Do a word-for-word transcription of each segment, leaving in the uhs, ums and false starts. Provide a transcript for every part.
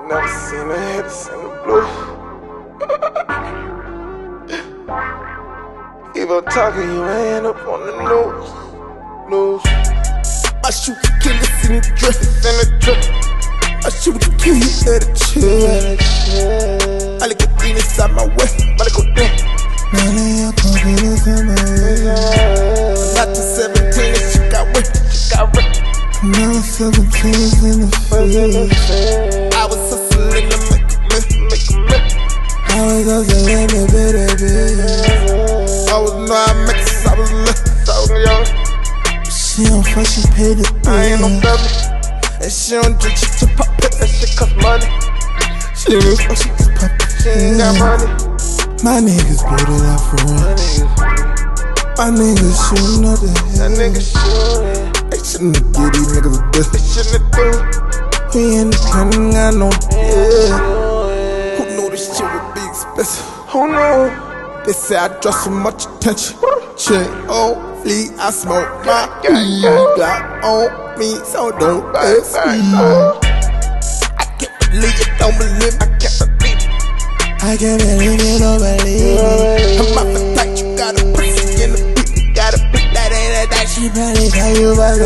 Never seen a hitta sing the blues. Keep on talking, you ain't end up on the news. News. I shoot the killers in the drip, in the drip. I shoot the kill you at a chill. I like codeine inside my way, I like codeine. Now they are codeine inside my way. Not the seventeen, and she got wet, she got wet. Now the seventeen's in the field. I was hustling to make a myth, make a myth. I was hustling to bit a bit. I was not mixed, I was lit, I was young. She don't fuck, she paid the bill. I ain't no baby. And she don't drink, she just pop it. That shit cost money. She don't fuck, she just pop it. She ain't got money. My niggas build it out for real. My niggas shooting up the hill. That nigga shooting. They shouldn't have give these niggas a diss. They shouldn't do. We independent, I know, yeah. Who knew this shit would be expensive? Who knew? They say I draw so much attention. Chill, only I smoke my weed. Got on me, so don't ask me. I can't believe it, don't believe it. I can't believe it. I can't believe it, don't believe it. I'm off the tight, you got a pussy in the beat. You got a beat that ain't a that. She probably tell you about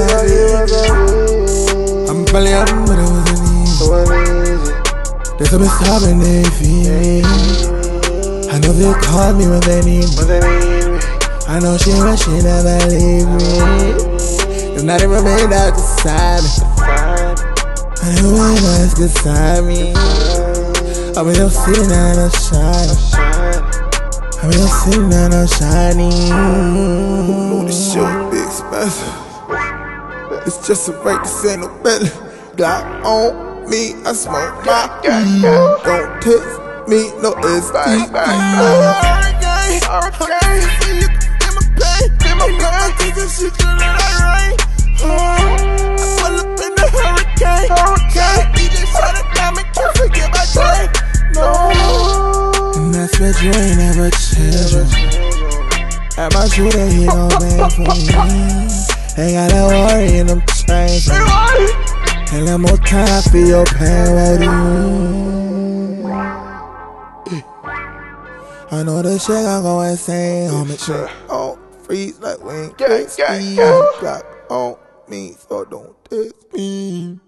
that. I'm probably up, but it wasn't easy. There's a bit stopping they feel. I know they call me when they need me. I know she wish she never leave me. It's not even made out to side me. I never made out to side me. I mean, I'm sitting down and shining. I mean, I'm sitting down and shining. Know this shit would be expensive. It's just a right to say no better. Glock on me, I smoke my weed. Don't test me, no S T D. Hurricane, hurricane, so you can feel my pain, feel my pain. Cause this shit just let it rain. I pull up in the hurricane, hurricane. D J shut it down, make you forget my day. No. And that's what you ain't ever changing. At my shooter, he don't make for me. Ain't gotta worry and I'm changing. And I'm more time for your pain, what do you? I know this shit gon' go insane, homie. Shit on freeze like we ain't got speed. Block on me, so don't test me.